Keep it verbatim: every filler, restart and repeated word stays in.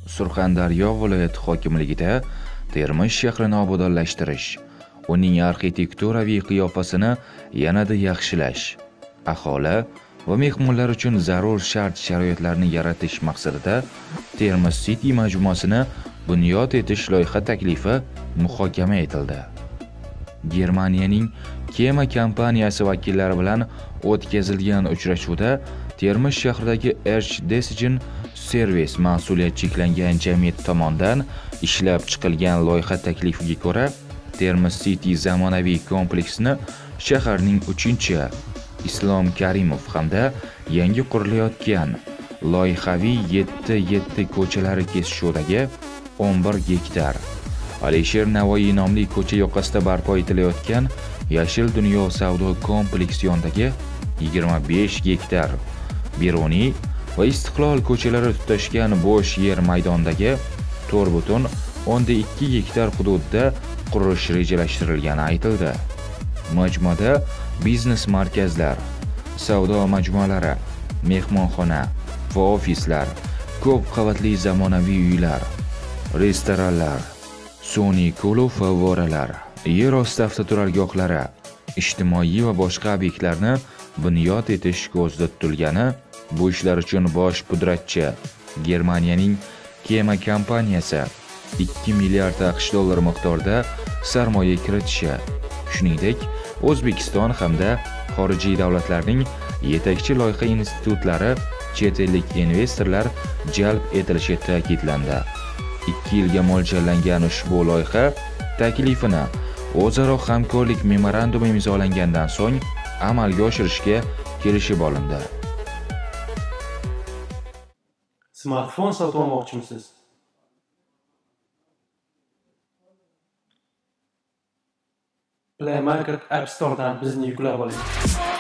Surxondaryo viloyati hokimligida Termiz shahrini obodonlashtirish, uning arxitekturaviy qiyofasini yanada yaxshilash, aholi va mehmonlar uchun zarur shart-sharoitlarni yaratish maqsadida Termiz City majmuasini bunyod etish loyiha taklifi muhokama etildi. Germaniyaning Kema kompaniyasi vakillari bilan o'tkazilgan uchrashuvda Termiz shahridagi Erch-Decision Service mas'uliyat cheklangan jamiyati tomonidan ishlab chiqilgan loyiha taklifiga ko'ra, Termiz City zamonaviy kompleksini shaharning uchinchi Islom Karimov hamda yangi qurilayotgan loyihaviy yetti yetti ko'chalari kesishuvdagi o'n bir gektar, Alisher Navoiy nomli ko'cha yoqasida barpo etilayotgan Yashil dunyo savdo kompleksi yonidagi yigirma besh gektar, Beruniy va Istiqlol ko'chalari tutashgan bo'sh yer maydonidagi to'rt butun o'nda ikki gektar hududda qurish rejalashtirilgani aytildi. Majmuada biznes markazlar, savdo majmualari, mehmonxona va ofislar, ko'p qavatli zamonaviy uylar, restoranlar, sun'iy ko'l favvoralar, yer osti avtoturargohlari, ijtimoiy va boshqa obyektlarni bunyod etish ko'zda tutilgani, bu ishlar uchun bosh pudratchi Germaniyaning Kema kompaniyasi ikki milliard AQSh dollari miqdorida sarmoya kiritishi, shuningdek O'zbekiston hamda xorijiy davlatlarning yetakchi loyiha institutlari, chet ellik investorlar jalb etilishi ta'kidlandi. ikki yilga mo'ljallangan ushbu loyiha taklifini o'zaro hamkorlik memorandumi imzolangandan so'ng amalga oshirishga kelishib olindi. Smartfon sotib olmoqchimisiz? Play Market App Store'dan bizni yuklab oling.